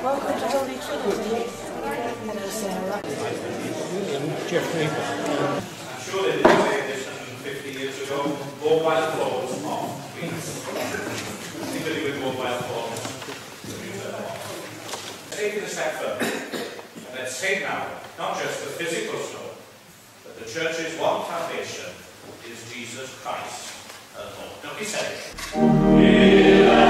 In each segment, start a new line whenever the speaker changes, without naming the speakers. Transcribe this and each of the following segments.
Welcome to Holy Trinity. Hello, Sarah.
Jeffrey.
I'm sure they didn't say this 150 years ago. Mobile phones off, please. Anybody with mobile phones, leave them off. Take it a step further. And let's say now, not just the physical stone, but the church's one foundation is Jesus Christ alone. Don't be silly.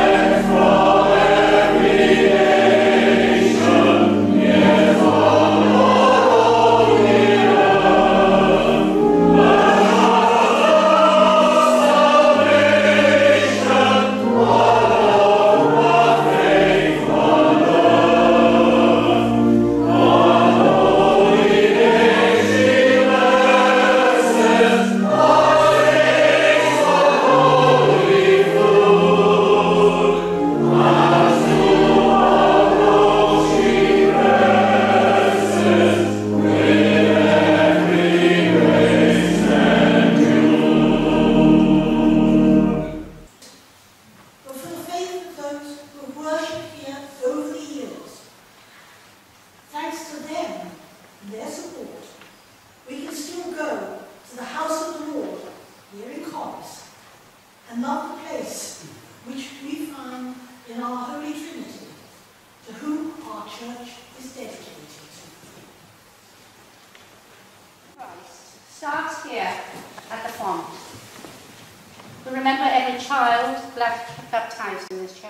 Their support, we can still go to the house of the Lord here in Corris and love the place which we find in our Holy Trinity, to whom our church is dedicated.
Christ starts here at the font. We remember every child baptized in this church.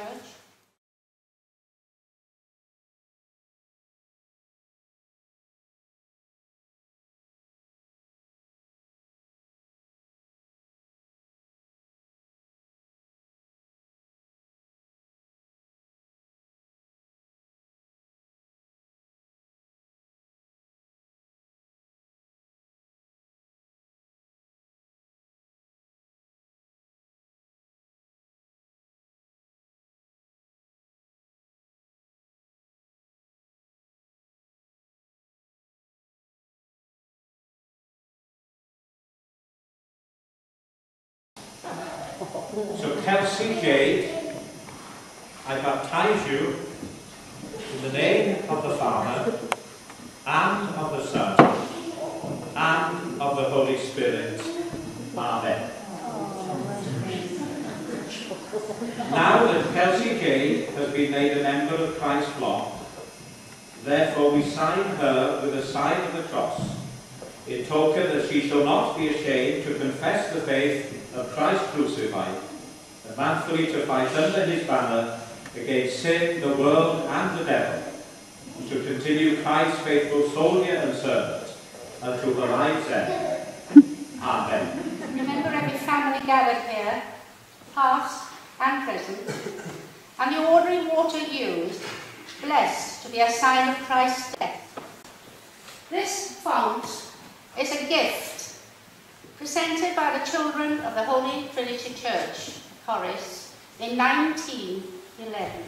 So Kelsey Jade, I baptize you in the name of the Father, and of the Son, and of the Holy Spirit. Amen. Now that Kelsey Jade has been made a member of Christ's flock, therefore we sign her with the sign of the cross, in token that she shall not be ashamed to confess the faith of Christ crucified, and manfully to fight under his banner against sin, the world, and the devil, and to continue Christ's faithful soldier and servant until the life's end. Amen.
Remember every family gathered here, past and present, and the ordinary water used, blessed to be a sign of Christ's death. This font is a gift presented by the children of the Holy Trinity Church, Corris, in 1911.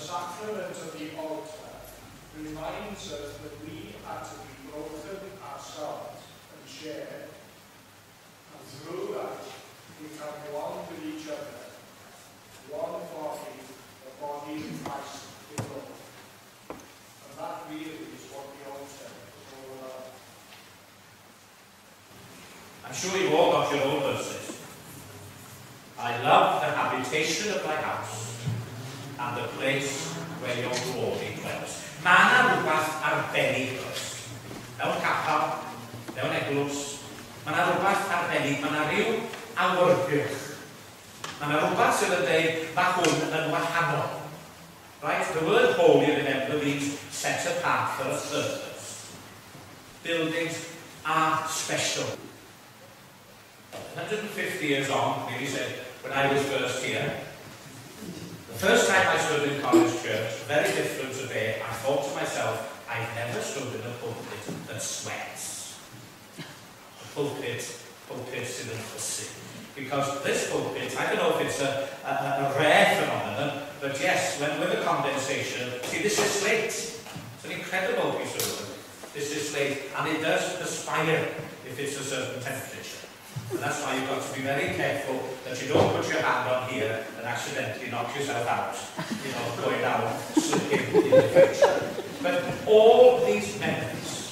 sacrament of the altar reminds us that we are to be broken ourselves and shared, and through that we can go on with each other, one body, the body of Christ in love. And that really is what the altar is all about.
I'm sure you've all got your own verses. I love the habitation of thy house and the place where your glory dwells. Mae yna rhywbeth arbennig oes. Mewn capel, mewn eglwys, mae yna rhywbeth arbennig, mae yna ryw awyrgylch. Mae yna rhywbeth sydd yn dweud, mae hwn yn wahanol. Right? The word holy, remember, means set apart for a purpose. Buildings are special. 150 years on, maybe said, when I was first here, the first time I stood in Corris Church, very different today, I thought to myself, I've never stood in a pulpit that sweats. A pulpit sydd yn fussy. Because this pulpit, I don't know if it's a rare phenomenon, but yes, when with the condensation, see, this is slate. It's an incredible piece of wood. This is slate, and it does perspire if it's a certain temperature. And that's why you've got to be very careful that you don't put your hand on here and accidentally knock yourself out, you know, going down, slipping in the future. But all these memories,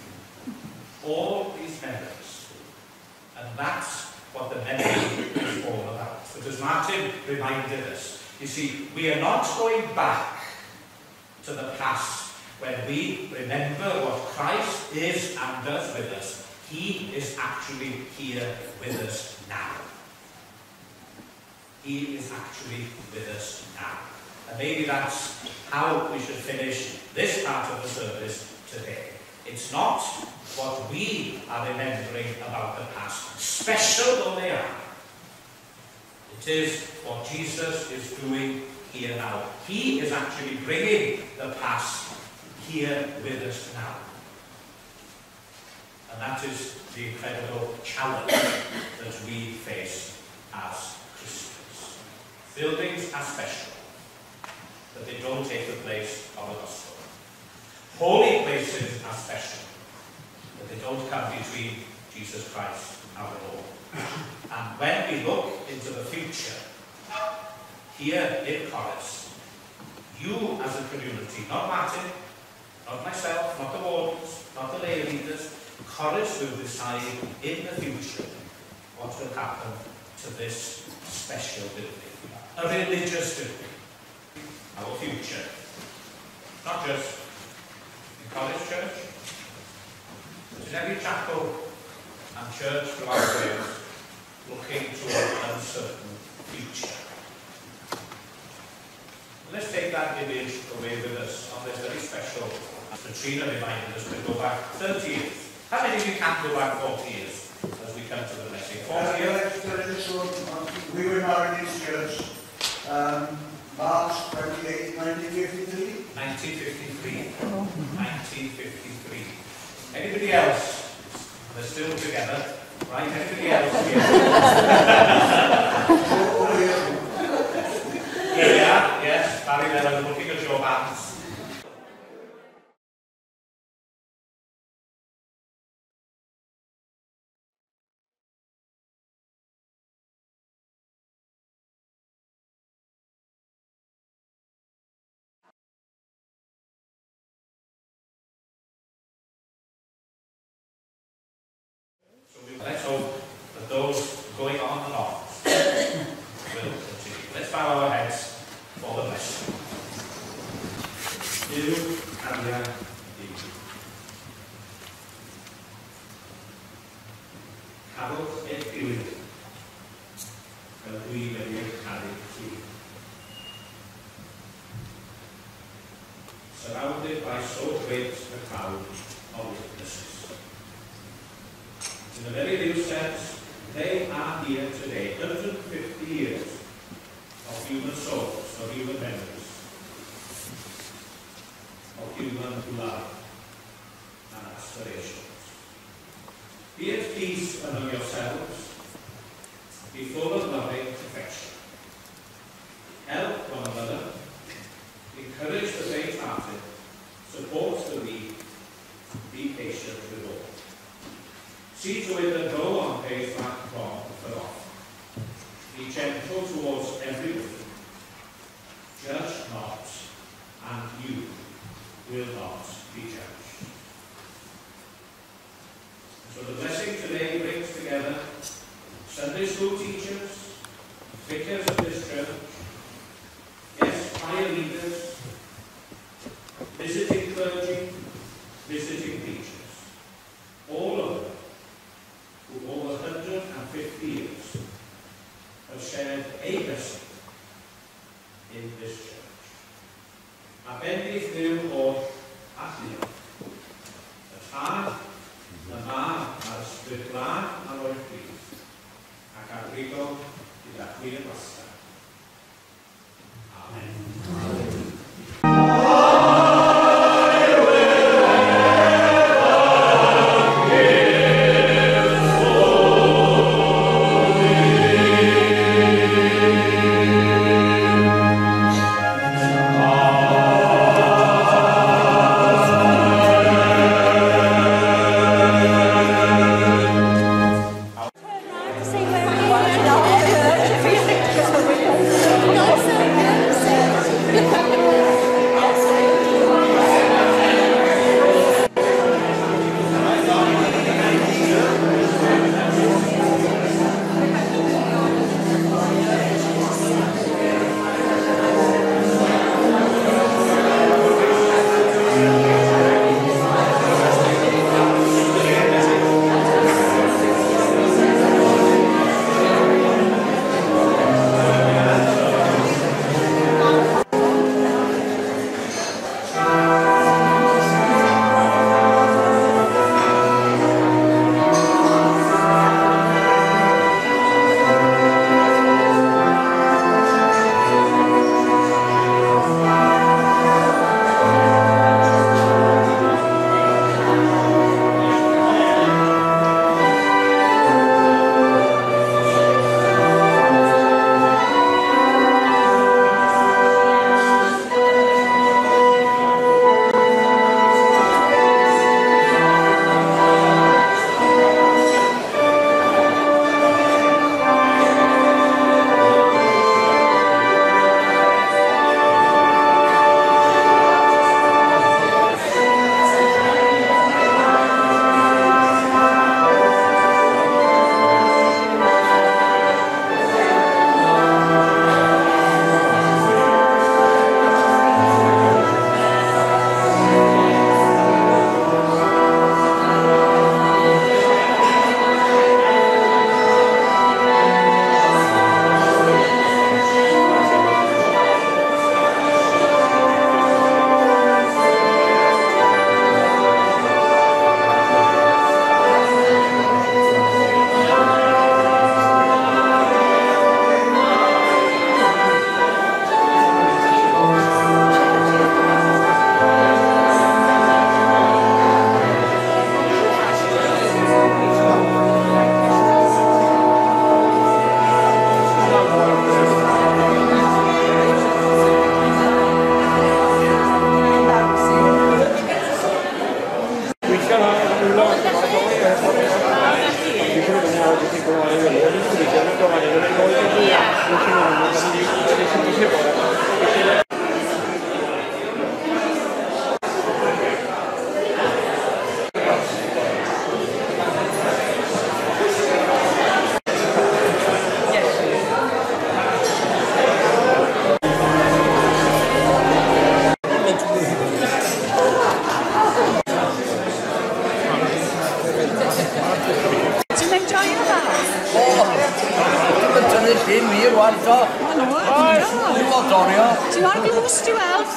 and that's what the memory is all about. Because Martin reminded us, you see, we are not going back to the past when we remember what Christ is and does with us. He is actually here with us now. He is actually with us now. And maybe that's how we should finish this part of the service today. It's not what we are remembering about the past, special though they are. It is what Jesus is doing here now. He is actually bringing the past here with us now. And that is the incredible challenge that we face as Christians. Buildings are special, but they don't take the place of the gospel. Holy places are special, but they don't come between Jesus Christ our Lord. And when we look into the future, here in Corris, you as a community, not Martin, not myself, not the wardens, not the lay leaders, Corris will decide in the future what will happen to this special building, a religious building, our future. Not just in Corris Church, but in every chapel and church throughout Wales, looking to an uncertain future. Let's take that image away with us on this very special, as Katrina reminded us, to go back 30 years. How many of you can go back 40 years as we come to the blessing? 40 years?
We were married in this church March 28, 1953.
1953. 1953. Anybody else? They're still together, right? Anybody else here? Yeah, yes. Barry, there, I was looking at your bands. Let's hope that those going on and off will continue. Let's bow our heads for the blessing. You, Caria, Cafodd eich gilydd, fel dwi wedi eich caru chi. Surrounded by so great a cloud of witnesses. In a very real sense, they are here today, 150 years of human souls, of human memories, of human love and aspirations. Be at peace among yourselves, be full of loving affection. Help one another, encourage the faint-hearted, support the weak, be patient with all. See to it that no one pays back wrong for wrong. Be gentle towards everyone. Judge not, and you will not be judged. So the blessing today brings together Sunday school teachers, vicars of this church, yes, choir leaders, visiting clergy, visiting preachers, all of them who over 150 years have shared a blessing in this church. A benedith nhw o'r alluo. Y tad, y mab a'r ysbryd glad a roi'r pryd, ac ar rigo gyda chwir wastad. Amen.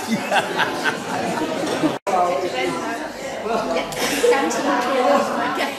Well, yeah.